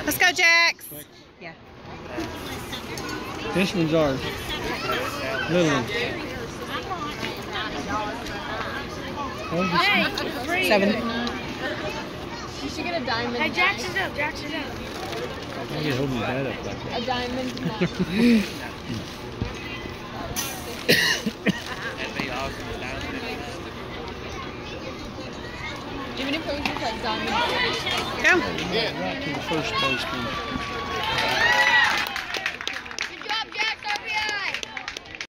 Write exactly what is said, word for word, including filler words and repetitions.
Let's go, Jax. Yeah. This one's ours. Little one. Hey, Seven. You should get a diamond. Hey, Jax is up. Jax is up. I get holding that up like that. A diamond. Even if it was just like diamond. Go. Right to the first baseman.